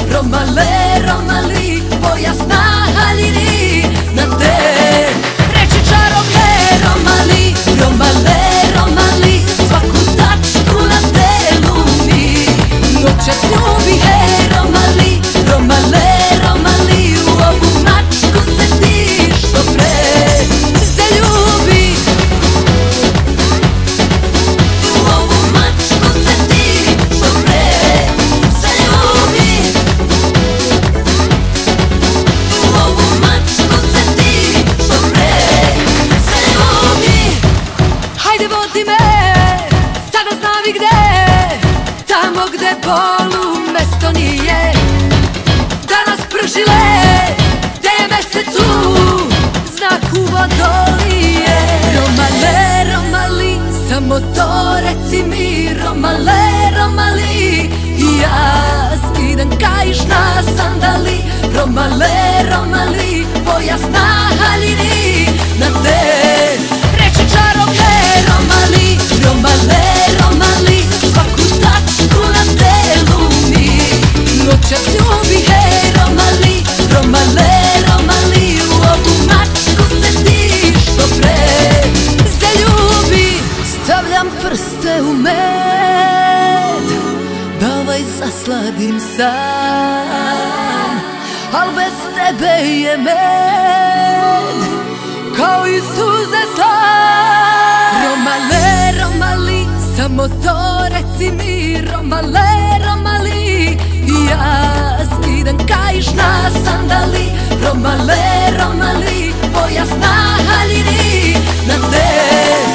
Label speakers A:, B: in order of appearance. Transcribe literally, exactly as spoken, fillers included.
A: Romale, Romali, pojas na haljini na te. Reći čarobne Romali, Romale, Romali, svaku tačku na telu mi noćas ljubi. Hej Romali, Romale, Romali, u ovu mačku se ti što pre zaljubi. U ovu mačku se ti što pre zaljubi. U ovu mačku se ti što pre zaljubi. Hajde vodi me, sada znavi gde, tamo gde bolu mesto nije. Danas prži led, gde je mesec u znaku vodolije. Romale, Romali, samo to reci mi. Romale, Romali, i ja skidam kaiš na sandali. Romale, Romali, pojas na haljini na te. Reći čarobne Romali, Romale, Romali, svaku tačku na telu mi noćas ljubi. Hej Romali, Romale, Romali, u ovu mačku se ti što pre zaljubi. Stavljam prste u med, da ovaj zasladim san, al bez tebe je med kao i suze slan. Romale, Romali, samo to reci mi. Romale, Romali, i ja skidam kaiš na sandali. Romale, Romali, pojas na haljini na te.